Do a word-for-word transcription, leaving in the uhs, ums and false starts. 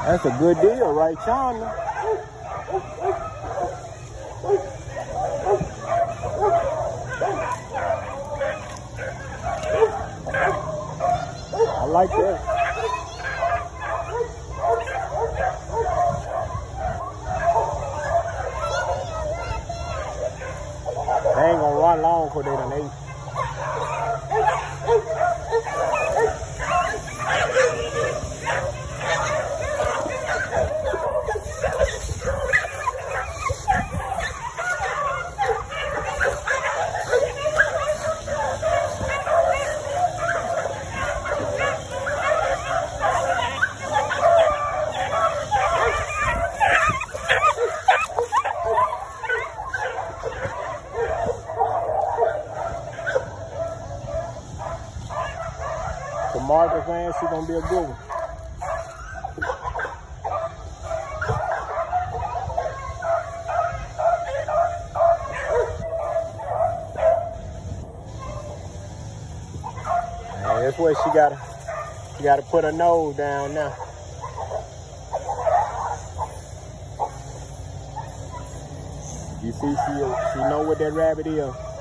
That's a good deal right yonder. I like that. They ain't gonna run long for they done ate. The Marcus fans, she's gonna be a good one. Man, that's where she gotta, she gotta put her nose down now. You see, she, she know what that rabbit is.